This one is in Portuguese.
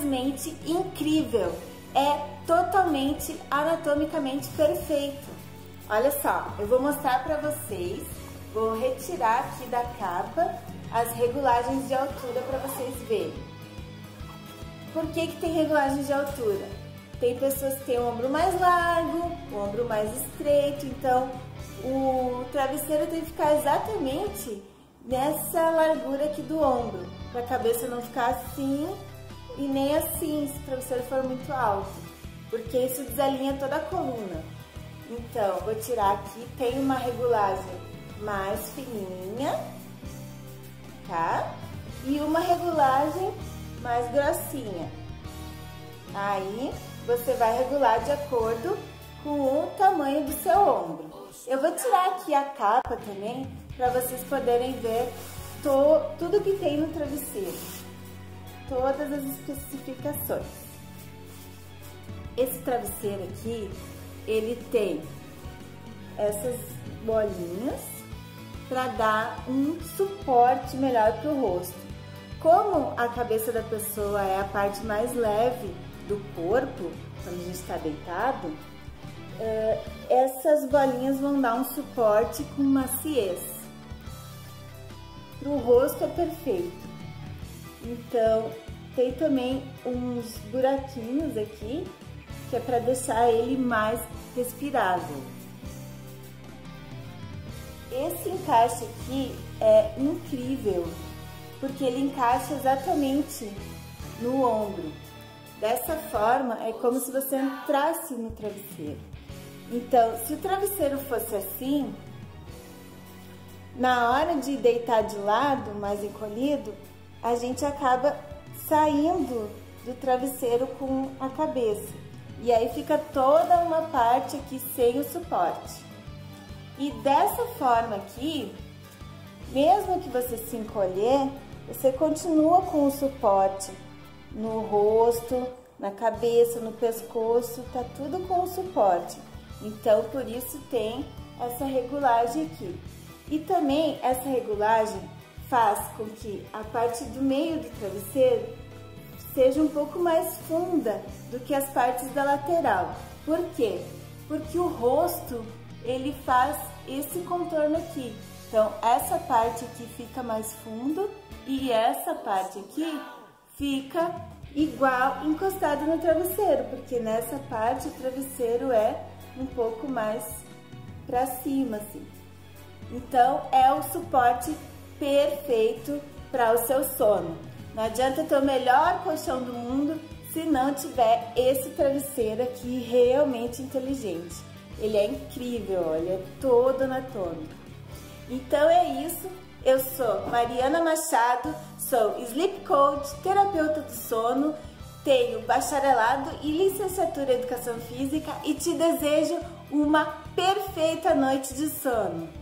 simplesmente incrível. É totalmente anatomicamente perfeito. Olha só, eu vou mostrar para vocês, vou retirar aqui da capa as regulagens de altura para vocês verem. Por que tem regulagem de altura? Tem pessoas que têm o ombro mais largo, o ombro mais estreito, então o travesseiro tem que ficar exatamente nessa largura aqui do ombro, para a cabeça não ficar assim e nem assim se o travesseiro for muito alto, porque isso desalinha toda a coluna. Então, vou tirar aqui, tem uma regulagem mais fininha, tá? E uma regulagem mais grossinha. Aí, você vai regular de acordo com o tamanho do seu ombro. Eu vou tirar aqui a capa também, para vocês poderem ver tudo que tem no travesseiro. Todas as especificações. Esse travesseiro aqui, ele tem essas bolinhas para dar um suporte melhor para o rosto. Como a cabeça da pessoa é a parte mais leve do corpo, quando a gente está deitado, essas bolinhas vão dar um suporte com maciez. Para o rosto é perfeito. Então, tem também uns buraquinhos aqui, que é para deixar ele mais respirável. Esse encaixe aqui é incrível, porque ele encaixa exatamente no ombro. Dessa forma, é como se você entrasse no travesseiro. Então, se o travesseiro fosse assim, na hora de deitar de lado, mais encolhido, a gente acaba saindo do travesseiro com a cabeça. E aí fica toda uma parte aqui sem o suporte. E dessa forma aqui, mesmo que você se encolher, você continua com o suporte no rosto, na cabeça, no pescoço, tá tudo com o suporte. Então, por isso tem essa regulagem aqui. E também essa regulagem faz com que a parte do meio do travesseiro seja um pouco mais funda do que as partes da lateral. Por quê? Porque o rosto, ele faz esse contorno aqui. Então, essa parte aqui fica mais fundo e essa parte aqui fica igual encostado no travesseiro, porque nessa parte o travesseiro é um pouco mais para cima, assim. Então, é o suporte perfeito para o seu sono. Não adianta ter o melhor colchão do mundo se não tiver esse travesseiro aqui realmente inteligente. Ele é incrível, olha, é todo anatômico. Então é isso, eu sou Mariana Machado, sou Sleep Coach, terapeuta do sono, tenho bacharelado e licenciatura em Educação Física e te desejo uma perfeita noite de sono.